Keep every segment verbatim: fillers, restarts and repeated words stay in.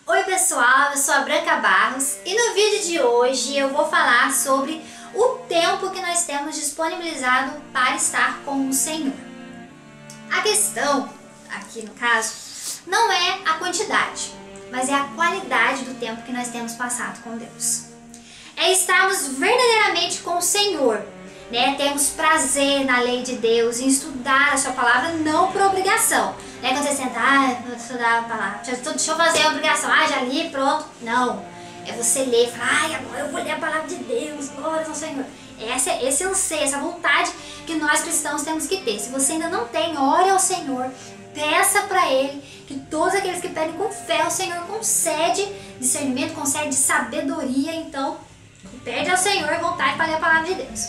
Oi pessoal, eu sou a Branca Barros e no vídeo de hoje eu vou falar sobre o tempo que nós temos disponibilizado para estar com o Senhor. A questão, aqui no caso, não é a quantidade, mas é a qualidade do tempo que nós temos passado com Deus. É estarmos verdadeiramente com o Senhor, né? Temos prazer na lei de Deus, em estudar a sua palavra, não por obrigação. Né? Quando você senta, ah, vou estudar a palavra, deixa eu fazer a obrigação, ah, já li, pronto. Não, é você ler, falar, ai, agora eu vou ler a palavra de Deus, glória ao Senhor. Essa, esse anseio, essa vontade que nós cristãos temos que ter. Se você ainda não tem, ore ao Senhor, peça para Ele, que todos aqueles que pedem com fé, o Senhor concede discernimento, concede sabedoria, então pede ao Senhor vontade para ler a palavra de Deus.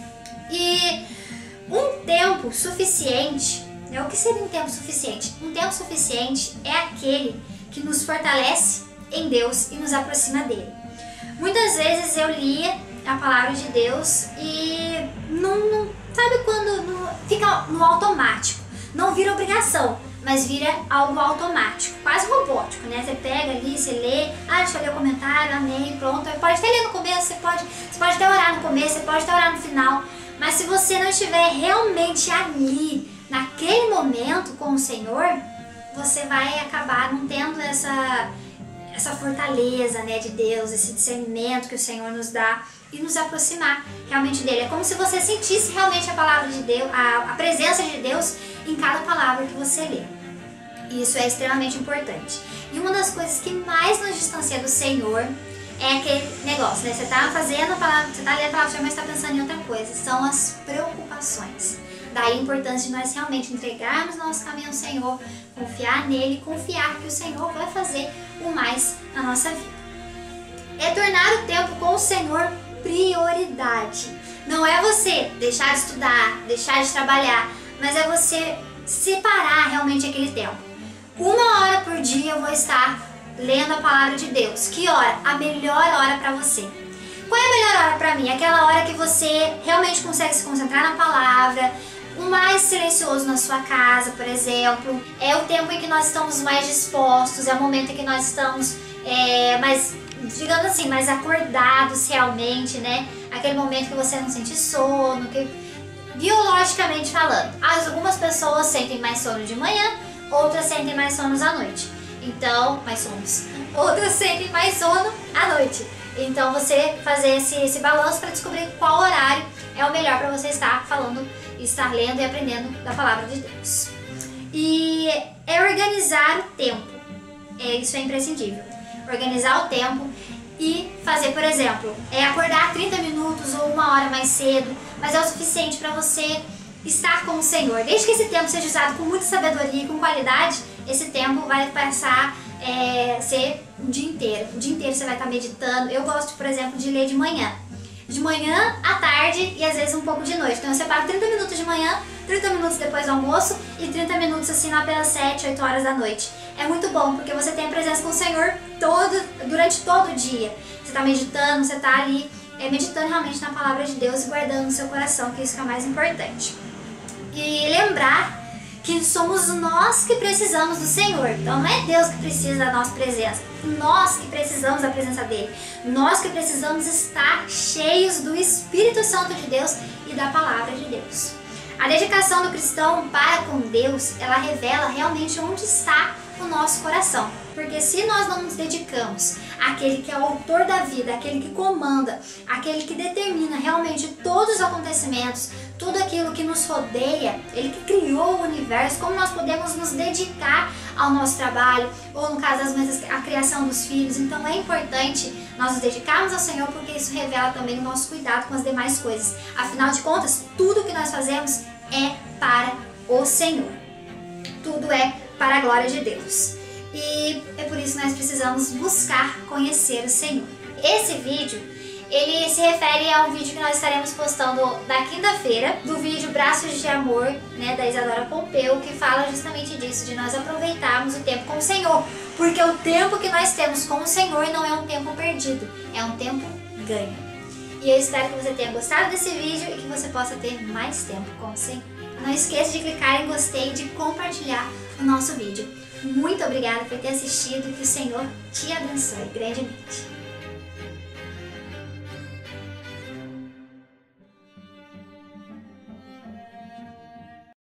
E um tempo suficiente, né? O que seria um tempo suficiente? Um tempo suficiente é aquele que nos fortalece em Deus e nos aproxima dele. Muitas vezes eu lia a palavra de Deus e não, não sabe quando não, fica no automático, não vira obrigação, mas vira algo automático, quase robótico, né? Você pega ali, você lê, ah, deixa eu ler o comentário, amém, pronto. Pode até ler no começo, você pode, você pode até orar no começo, você pode até orar no final, mas se você não estiver realmente ali, naquele momento com o Senhor, você vai acabar não tendo essa, essa fortaleza, né, de Deus, esse discernimento que o Senhor nos dá e nos aproximar realmente dele. É como se você sentisse realmente a palavra de Deus, a, a presença de Deus em cada palavra que você lê. E isso é extremamente importante. E uma das coisas que mais nos distancia do Senhor é aquele negócio, né? Você tá fazendo a palavra, você tá lendo a palavra do Senhor, mas está pensando em outra coisa. São as preocupações. Daí a importância de nós realmente entregarmos nosso caminho ao Senhor, confiar nele e confiar que o Senhor vai fazer o mais na nossa vida. É tornar o tempo com o Senhor prioridade. Não é você deixar de estudar, deixar de trabalhar, mas é você separar realmente aquele tempo. Uma hora por dia eu vou estar lendo a palavra de Deus. Que hora? A melhor hora para você. Qual é a melhor hora para mim? Aquela hora que você realmente consegue se concentrar na palavra, o mais silencioso na sua casa, por exemplo. É o tempo em que nós estamos mais dispostos, é o momento em que nós estamos é, mais, digamos assim, mais acordados realmente, né? Aquele momento que você não sente sono, que, biologicamente falando. Algumas pessoas sentem mais sono de manhã, outras sentem mais sonos à noite. Então, mais sonos. Outras sentem mais sono à noite. Então você fazer esse, esse balanço para descobrir qual horário é o melhor para você estar falando, estar lendo e aprendendo da palavra de Deus. E é organizar o tempo. É, isso é imprescindível. Organizar o tempo e fazer, por exemplo, é acordar trinta minutos ou uma hora mais cedo, mas é o suficiente para você estar com o Senhor. Desde que esse tempo seja usado com muita sabedoria e com qualidade, esse tempo vai passar é, ser o dia inteiro. O dia inteiro você vai estar meditando. Eu gosto, por exemplo, de ler de manhã. De manhã, à tarde e às vezes um pouco de noite. Então eu separo trinta minutos de manhã, trinta minutos depois do almoço e trinta minutos assim lá pelas sete, oito horas da noite. É muito bom porque você tem a presença com o Senhor todo, durante todo o dia. Você está meditando, você está ali é, meditando realmente na palavra de Deus e guardando no seu coração, que isso que é o mais importante. E lembrar que somos nós que precisamos do Senhor. Então não é Deus que precisa da nossa presença, nós que precisamos da presença dele, nós que precisamos estar cheios do Espírito Santo de Deus e da palavra de Deus. A dedicação do cristão para com Deus, ela revela realmente onde está o nosso coração. Porque se nós não nos dedicamos àquele que é o autor da vida, aquele que comanda, aquele que determina realmente todos os acontecimentos, tudo aquilo que nos rodeia, ele que criou o universo, como nós podemos nos dedicar ao nosso trabalho, ou no caso das mães, a criação dos filhos. Então é importante nós nos dedicarmos ao Senhor, porque isso revela também o nosso cuidado com as demais coisas. Afinal de contas, tudo que nós fazemos é para o Senhor. Tudo é para a glória de Deus. E é por isso que nós precisamos buscar conhecer o Senhor. Esse vídeo, ele se refere ao vídeo que nós estaremos postando na quinta-feira, do vídeo Braços de Amor, né, da Isadora Pompeu, que fala justamente disso, de nós aproveitarmos o tempo com o Senhor. Porque o tempo que nós temos com o Senhor não é um tempo perdido, é um tempo ganho. E eu espero que você tenha gostado desse vídeo e que você possa ter mais tempo com o Senhor. Não esqueça de clicar em gostei e de compartilhar o nosso vídeo. Muito obrigada por ter assistido, que o Senhor te abençoe grandemente.